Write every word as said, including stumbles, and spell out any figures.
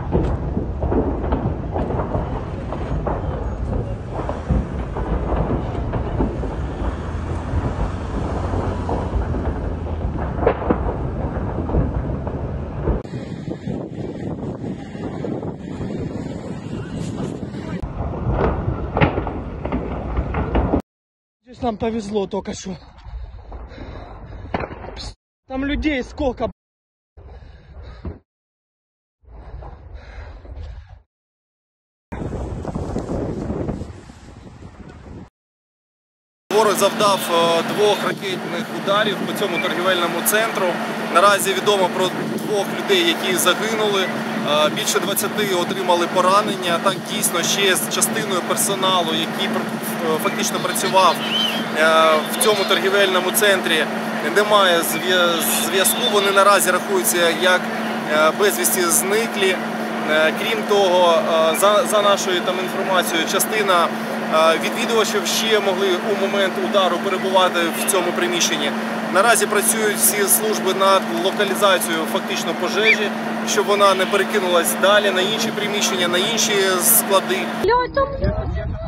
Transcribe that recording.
Здесь нам повезло только что. Там людей сколько. Ворог завдав двох ракетних ударів по цьому торгівельному центру. Наразі відомо про двох людей, які загинули. Більше двадцяти отримали поранення. Так, дійсно, ще з частиною персоналу, який фактично працював в цьому торгівельному центрі, немає зв'язку. Вони наразі рахуються як безвісті зниклі. Крім того, за, за нашою там інформацією, частина відвідувачів ще могли у момент удару перебувати в цьому приміщенні. Наразі працюють всі служби над локалізацією фактично пожежі, щоб вона не перекинулась далі на інші приміщення, на інші склади.